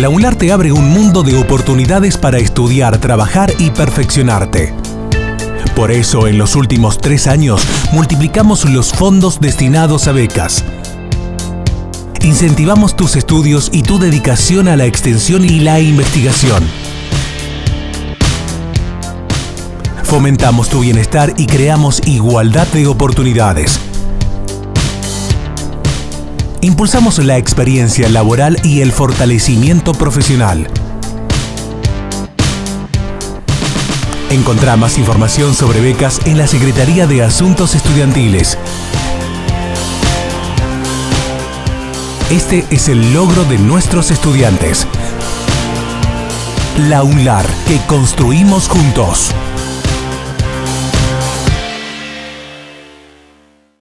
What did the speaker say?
La UNLAR te abre un mundo de oportunidades para estudiar, trabajar y perfeccionarte. Por eso, en los últimos 3 años, multiplicamos los fondos destinados a becas. Incentivamos tus estudios y tu dedicación a la extensión y la investigación. Fomentamos tu bienestar y creamos igualdad de oportunidades. Impulsamos la experiencia laboral y el fortalecimiento profesional. Encontrá más información sobre becas en la Secretaría de Asuntos Estudiantiles. Este es el logro de nuestros estudiantes. La UNLAR, que construimos juntos.